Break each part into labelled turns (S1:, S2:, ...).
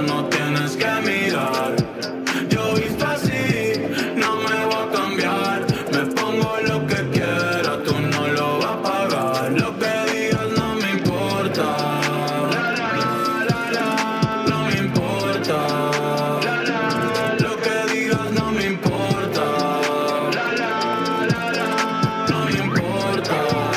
S1: no tienes que mirar. Yo visto así, no me voy a cambiar. Me pongo lo que quiera, tú no lo vas a pagar. Lo que digas no me importa. No me importa. Lo que digas no me importa. No me importa.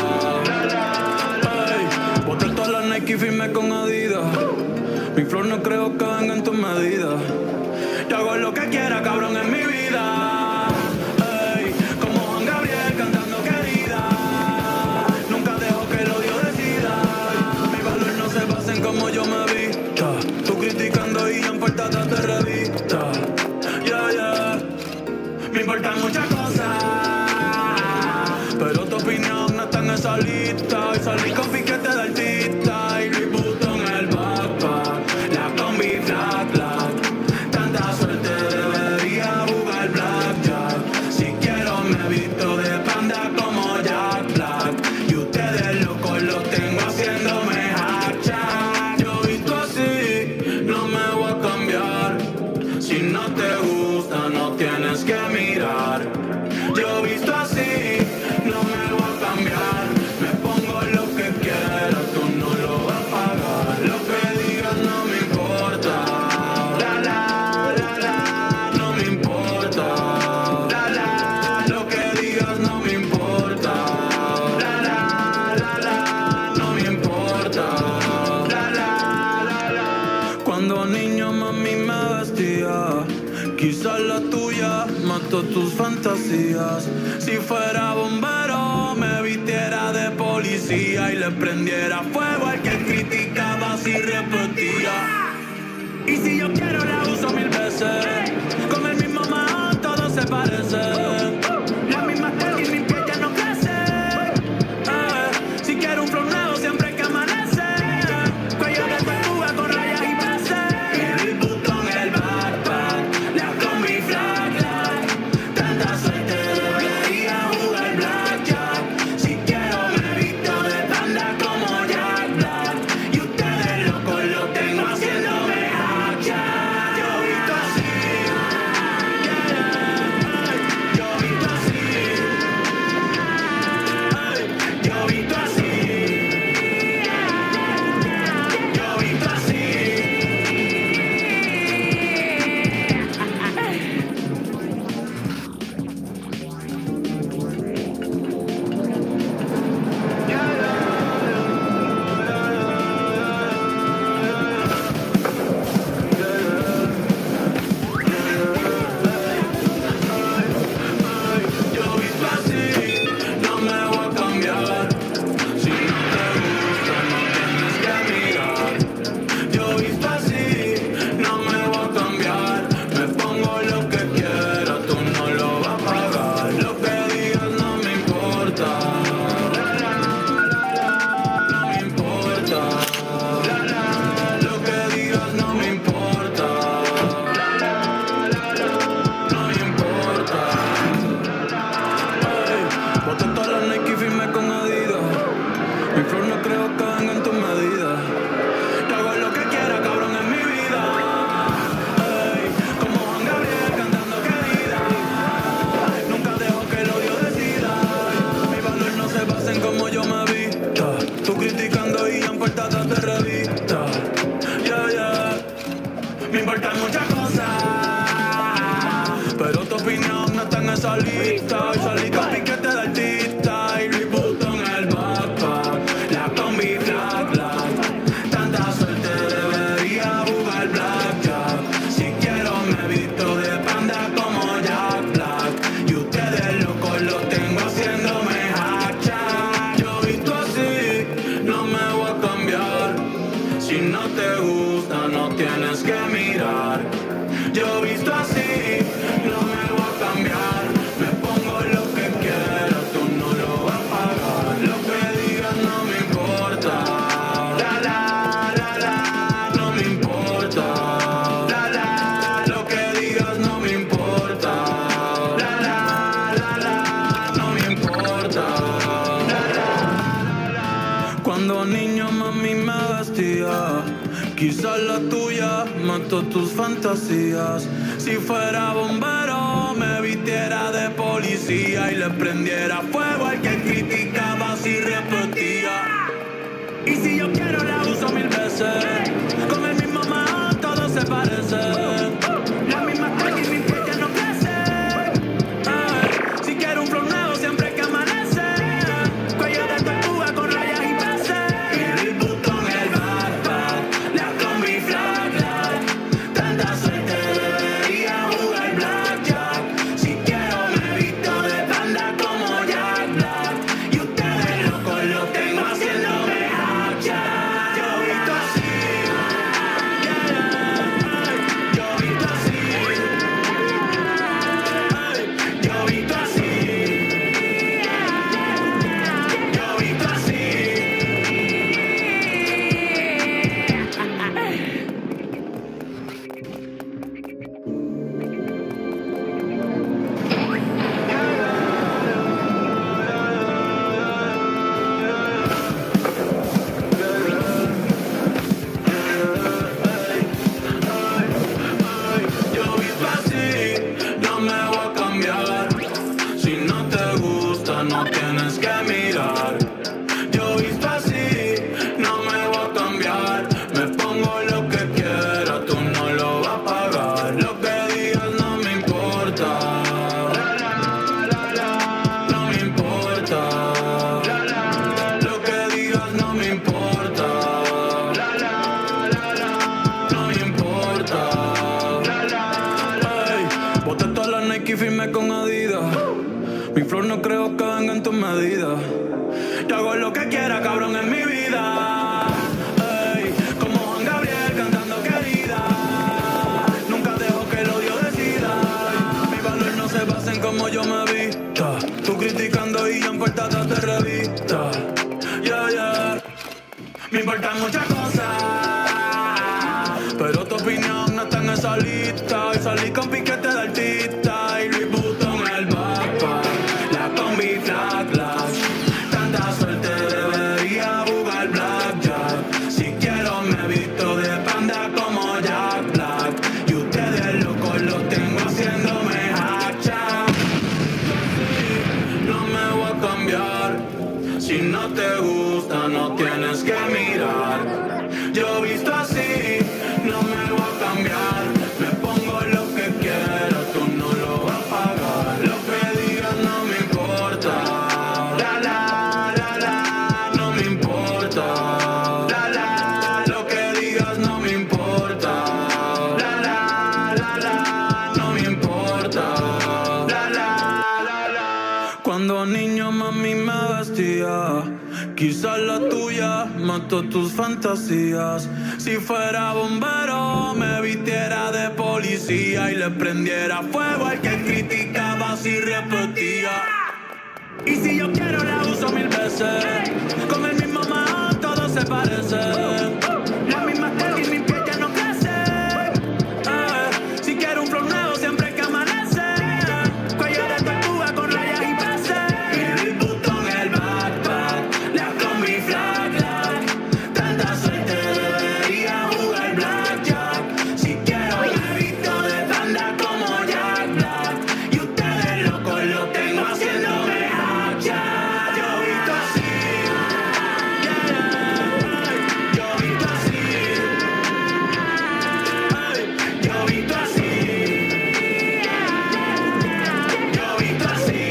S1: Ey, boté todas las Nike y firmé con Adidas. Mi flow no creo que venga en tus medidas. Yo hago lo que quiera, cabrón, en mi vida. Ey, como Juan Gabriel cantando querida. Nunca dejo que el odio decida. Mi valor no se basa en cómo yo me vista. Tú criticando y en portadas de revista. Yeah, yeah. Me importan muchas cosas, pero tu opinión no está en esa lista. Y salí con piquete de artista y Louis Vuitton en el backpack. La combi flat, flat. Tanta suerte debería jugar blackjack. Si quiero me visto de panda como Jack Black. Y ustedes locos los tengo haciéndome hacha. Yo visto así, no me voy a cambiar. Si no te gusta, no tienes que mirar. Yo visto así, no me voy a cambiar. Me pongo lo que quiera, tú no lo vas a pagar. Lo que digas no me importa. No me importa. Lo que digas no me importa. No me importa. Cuando niño mami me vestía, quizás la tuya mató tus fantasías. Si fuera bombero me vistiera de policía y le prendiera fuego al que criticaba si repetía. Y si yo quiero la uso 1000 veces. Con el mismo man todo se parece. La misma tela y mi piel ya no crece. Si quiero un flow nuevo siempre que amanece. Cuello de tortuga con rayas y peces. Y el botón en el backpack. La combi flat, flat. Tanta suerte debería jugar blackjack. Si quiero me visto de panda como Jack Black. Y ustedes locos lo tengo haciéndome hacha. Yo visto así, yo visto así, yo visto así, yo visto así. Yo visto así, no me voy a cambiar. Si no te gusta, no tienes que mirar. Yo visto así, no me voy a cambiar. Me pongo lo que quiera, tú no lo vas a pagar. Lo que digas no me importa. No me importa. Lo que digas no me importa. No me importa. Boté todas las Nike y firmé con Adidas. Mi flow no creo que venga en tus medidas. Yo hago lo que quiera, cabrón, en mi vida. Ey, como Juan Gabriel cantando querida. Nunca dejo que el odio decida. Mi valor no se basa en cómo yo me vista. Tú criticando y en portadas de revista. Yeah, yeah. Me importan muchas cosas, pero tu opinión no está en esa lista. Y salí con piquete de artista y Louis Vuitton en el backpack. La combi flat, flat. Tanta suerte debería jugar blackjack. Si quiero me visto de panda como Jack Black. Y ustedes locos lo tengo haciéndome hacha. Yo visto así, no me voy a cambiar. Si no te gusta, no tienes que mirar. Yo visto así, no me voy a cambiar. Me pongo lo que quiera, tú no lo vas a pagar. Lo que digas no me importa. No me importa. Lo que digas no me importa. No me importa. Cuando niño mami me vestía, quizás la tuya mato tus fantasías. Si fuera bombero, me vistiera de policía y le prendiera fuego al que criticaba si repetía. Y si yo quiero la uso 1000 veces. Con el mismo man todo se parece. La misma talla y mi piel ya no crece. Si quiero un flow nuevo siempre que amanece. Cuello de tortuga con rayas y peces. Y el botón, el backpack, la combi flag, flag. Tanta suerte debería jugar blackjack. Si quiero me visto de panda como Jack Black. Y ustedes locos lo tengo haciéndome hack Jack. Yo visto así, yo visto así, yo visto así, yo visto así. Yo visto así, no me voy a cambiar. Si no te gusta, no tienes que mirar. Yo visto así, no me voy a cambiar. Me pongo lo que quiera, tú no lo vas a pagar. Lo que digas no me importa. No me importa. Lo que digas no me importa. No me importa. Ey, boté todas las Nike y firmé con Adidas. Mi flow no creo que venga en tus medidas. Yo hago lo que quiera, cabrón, en mi vida. Ey, como Juan Gabriel cantando querida. Nunca dejo que el odio decida. Mi valor no se basa en cómo yo me vista. Tú criticando y yo en portadas de revista. Yeah, yeah. Me importan muchas cosas, pero tu opinión no está en esa lista. Y salí con piquete de artista. Y Louis Vuitton el backpack, la combi flag, flag. Tanta suerte debería jugar blackjack. Si quiero me visto de panda como Jack Black. Y ustedes locos los tengo haciéndome hacha. No me voy a cambiar. Si no te gusta no tienes que mirar. Yo visto así, no me voy a cambiar. Me pongo lo que quiero, tú no lo vas a pagar. Lo que digas no me importa. No me importa. Lo que digas no me importa. No me importa. Cuando niño mami me vestía, quizás la tuya mató tus fantasías. Si fuera bombero, me vistiera de policía y le prendiera fuego al que criticaba si repetía. Y si yo quiero la uso 1000 veces. Con el mismo man todo se parece. La misma tela y mi piel ya no crece. Si quiero un flow nuevo siempre que amanece. Cuello de tortuga con rayas y peces. Y el botón, el backpack, la combi flag, flag. Tanta suerte debería jugar blackjack. Si quiero me visto de panda como Jack Black. Y ustedes locos lo tengo haciéndome hack Jack. Yo visto así, yo visto así, yo visto así, yo visto así.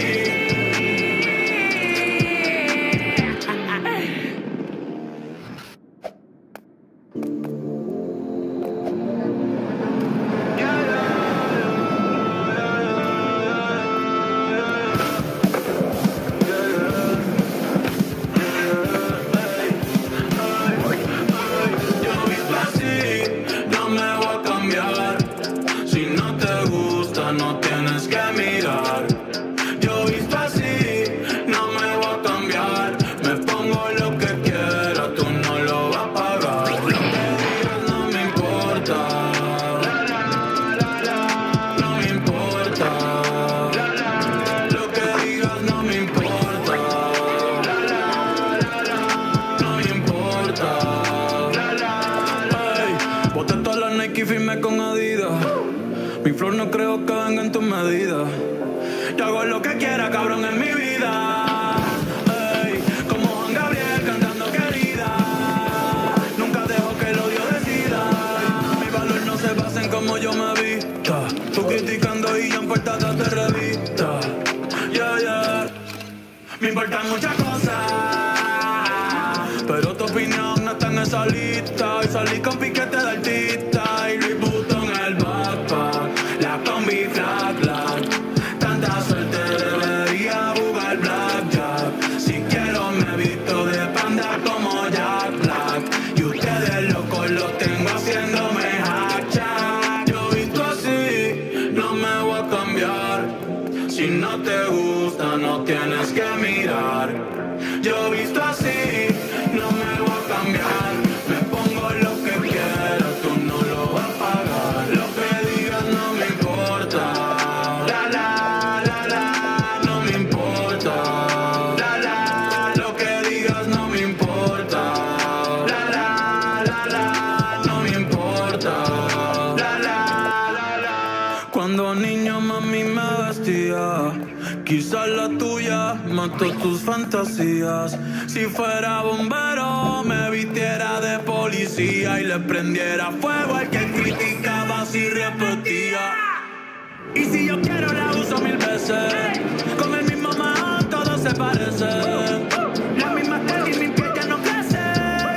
S1: Yo visto así, no me voy a cambiar. Si no te gusta, no tienes que mirar. Yo visto así, no me voy a cambiar. Me pongo lo que quiera, tú no lo vas a pagar. Lo que digas no me importa. No me importa. Lo que digas no me importa. No me importa. Ey, boté todas las Nike y firmé con Adidas. Mi flor no creo que venga en tus medidas. Yo hago lo que quiera, cabrón, en mi vida. Ey, como Juan Gabriel cantando querida. Nunca dejo que el odio decida. Mi valor no se basa en cómo yo me vista. Tú criticando y yo en portadas de revista. Yeah, yeah. Me importan muchas cosas, pero tu opinión no está en esa lista. Y salí con piquete de artista y Louis Vuitton en el backpack. La combi flag, flag. Tanta suerte debería jugar blackjack. Si quiero me visto de panda como Jack Black. Y ustedes locos los tengo haciéndome hacha. Yo visto así, no me voy a cambiar. Si no te gusta, no tienes que mirar. Yo visto así, no me voy a cambiar. Me pongo lo que quiera, tú no lo vas a pagar. Lo que digas no me importa. La la, no me importa. La, lo que digas no me importa. La, no me importa. La. Cuando niño mami me vestía. Quizás la tuya mató tus fantasías. Si fuera bombero, me vistiera de policía y le prendiera fuego al que criticaba si repetía. Y si yo quiero la uso 1000 veces. Con el mismo man todo se parece. La misma tele y mi piel ya no crece.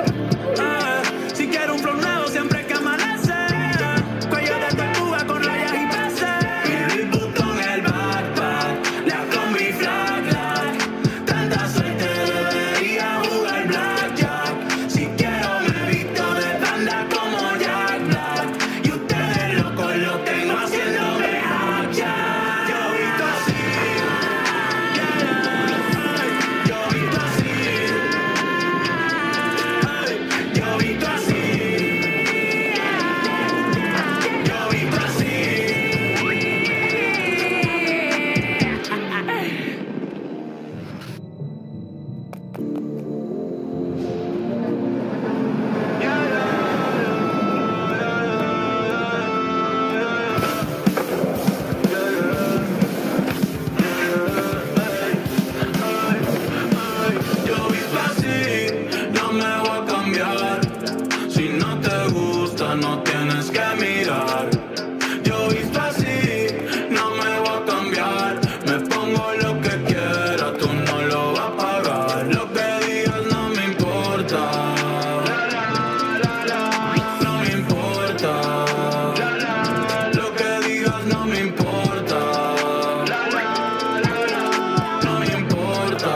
S1: Si quiero un flow nuevo siempre hay que amanece. Cuello de tortuga con rayas y peces. Y Louis Vuitton en el backpack. La combi flag, flag. Tanta suerte debería jugar blackjack. Si quiero me visto de panda como Jack Black. Y ustedes locos lo tengo haciéndome hacha. Yo visto así, yeah, yo visto así, yo visto así, yo visto así. Yo visto así, no me voy a cambiar. Si no te gusta, no tienes que mirar. Yo visto así, no me voy a cambiar. Me pongo lo que quiera, tú no lo vas a pagar. Lo que digas no me importa. No me importa. Lo que digas no me importa. No me importa.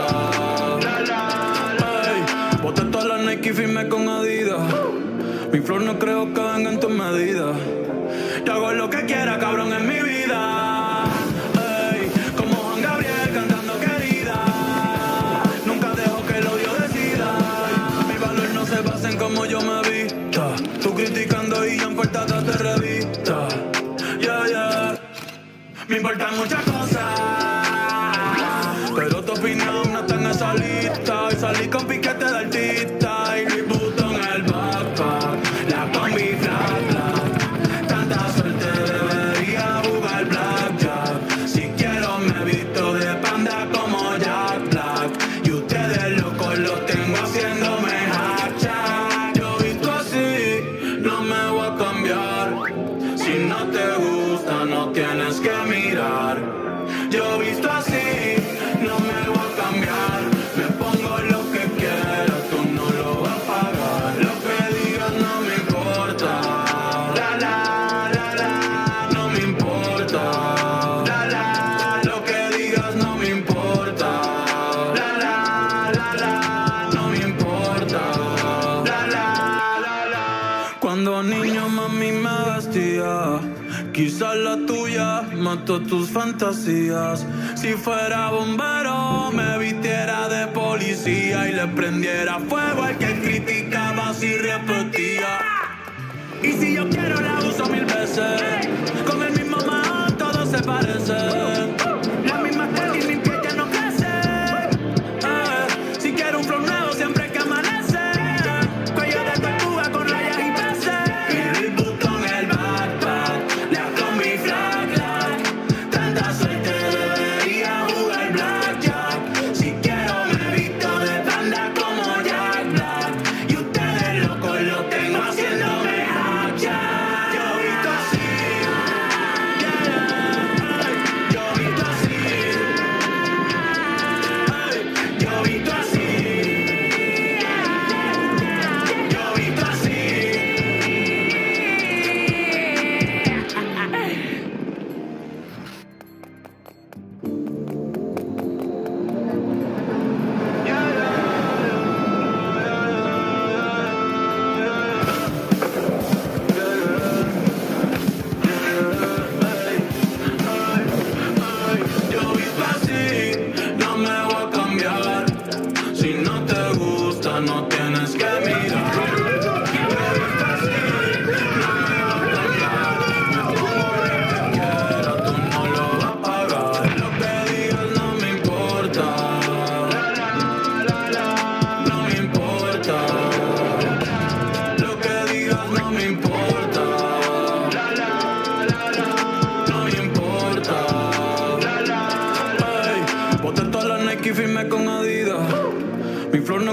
S1: Ey, boté todas las Nike y firmé con Adidas. Mi flor no creo que venga en tus medidas. Yo hago lo que quiera, cabrón, en mi vida. Ey, como Juan Gabriel cantando querida. Nunca dejo que el odio decida. Mi valor no se basa en cómo yo me vista. Tú criticando y yo en portadas de revista. Yeah, yeah. Me importan muchas cosas, pero tu opinión no está en esa lista. Y salí con piquete de artista y Louis Vuitton en el backpack. La combi flag, flag. Tanta suerte debería jugar blackjack. Si quiero me visto de panda como Jack Black. Y ustedes locos los tengo haciéndome hacha. Yo visto así, no me voy a cambiar. Si no te gusta, no tienes que mirar. Yo visto así, no me voy a cambiar. Me pongo lo que quiera, tú no lo vas a pagar. Lo que digas no me importa. La, no me importa. La, lo que digas no me importa. La, no me importa. La. Cuando niño mami me vestía. Quizás la tuya mató tus fantasías. Si fuera bombero, me vistiera de policía y le prendiera fuego al que criticaba si repetía. Y si yo quiero la uso 1000 veces. Con el mismo man todo se parece. La misma tele y mi piel ya no crece. Si quiero un flow nuevo siempre hay que amanece. Cuello de tortuga con rayas y peces. Y Louis Vuitton en el backpack.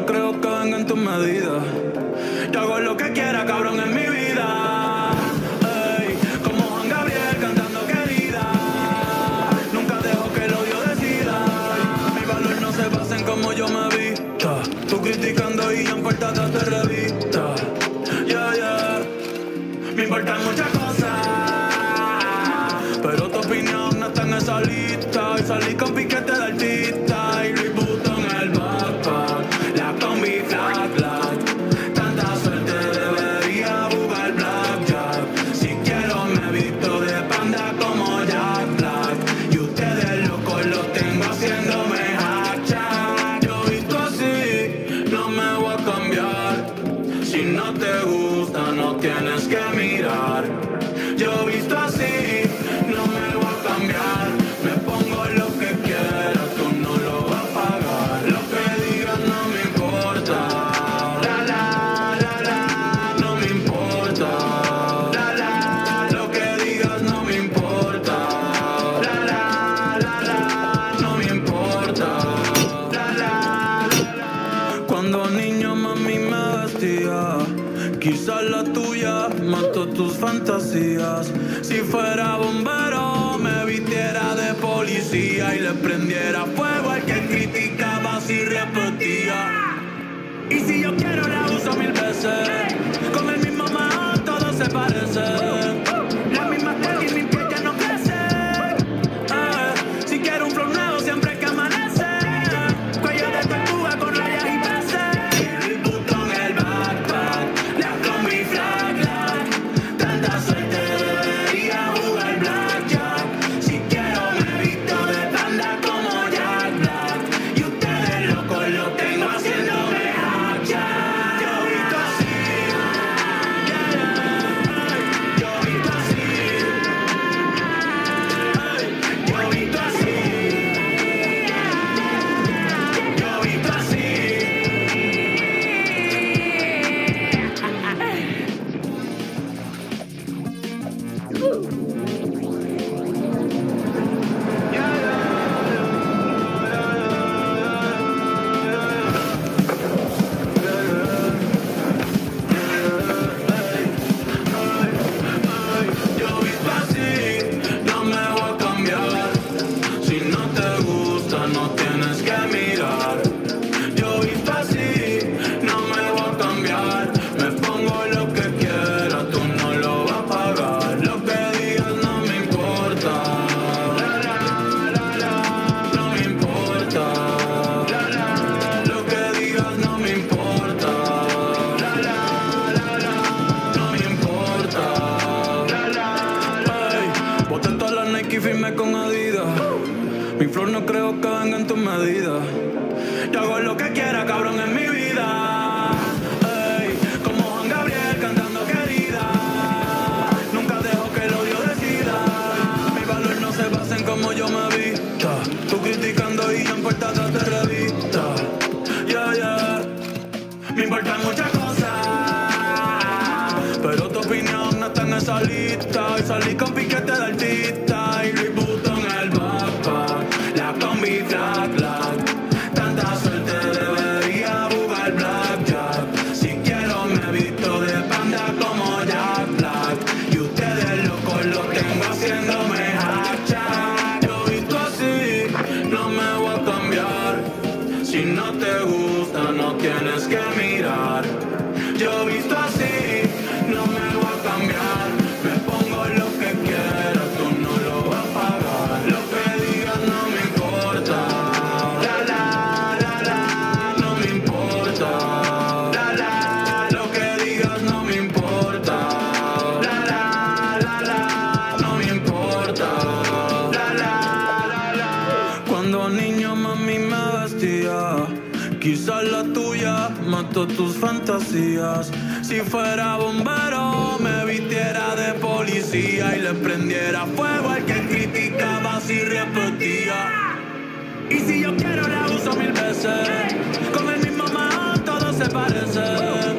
S1: no creo que venga en tus medidas. Yo hago lo que quiera, cabrón, en mi vida. Ey, como Juan Gabriel cantando querida. Nunca dejo que el odio decida. Mi valor no se basa en cómo yo me vista. Tú criticando y en portadas de revista. Me importan muchas cosas, pero tu opinión no está en esa lista. Y salí con piquete de artista y Louis Vuitton en el backpack. La combi flag, flag. Tanta suerte debería jugar blackjack. Si quiero me visto de panda como Jack Black. Y ustedes locos los tengo haciéndome hacha. Yo visto así, no me voy a cambiar. Si no te gusta, no tienes que mirar. Yo visto así, no me voy a cambiar. Me pongo lo que quiera, tú no lo vas a pagar. Lo que digas no me importa. La la, la la, no me importa. La la, lo que digas no me importa. La la, la la, no me importa. La la, la la. Cuando niño mami me vestía, quizás la tuya mató tus fantasías. Si fuera bombero, me vistiera de policía y le prendiera fuego al que criticaba si repetía. Y si yo quiero la uso 1000 veces. Con el mismo maón todo se parece. La misma tela y mi piel ya no crece. Si quiero un flow nuevo siempre que amanece. Cuello de tortuga con rayas y peces. El botón, el backpack. La combi flag, flag. Tanta suerte debería jugar blackjack. Si quiero me visto de panda como Jack Black. Y ustedes locos lo tengo haciéndome hacha. Yo visto así, yo visto así, yo visto así, yo visto así. Yo visto así, no me voy a cambiar. Si no te gusta, no tienes que mirar. Yo visto así, no me voy a cambiar. Me pongo lo que quiera, tú no lo vas a pagar. Lo que digas no me importa. La la, la la, no me importa. La la, lo que digas no me importa. La la, la la, no me importa. La la, ey, boté todas las Nike y firmé con Adidas. Mi flor no creo que venga en tus medidas. Yo hago lo que quiera, cabrón, en mi vida. Ey, como Juan Gabriel cantando querida. Nunca dejo que el odio decida. Mi valor no se basa en cómo yo me vista. Tú criticando y en portadas de revista. Me importan muchas cosas, pero tu opinión no está en esa lista. Y salí con piquete de artista y Louis Vuitton en el backpack. La combi flag, flag. Tanta suerte debería jugar blackjack. Si quiero me visto de panda como Jack Black. Y ustedes locos lo tengo haciéndome hacha. Yo visto así, no me voy a cambiar. Si no te gusta, no tienes que mirar. Yo visto así, no me voy a cambiar. Me pongo lo que quiera, tú no lo vas a pagar. Lo que digas no me importa. La la, la la, no me importa. La la, lo que digas no me importa. La la, la la, no me importa. La la, la la. Cuando niño mami me vestía, quizás la tuya mató tus fantasías. Si fuera bombero, me vistiera de policía y le prendiera fuego al que criticaba si repetía. Y si yo quiero la uso 1000 veces. Con el mismo maón todo se parece.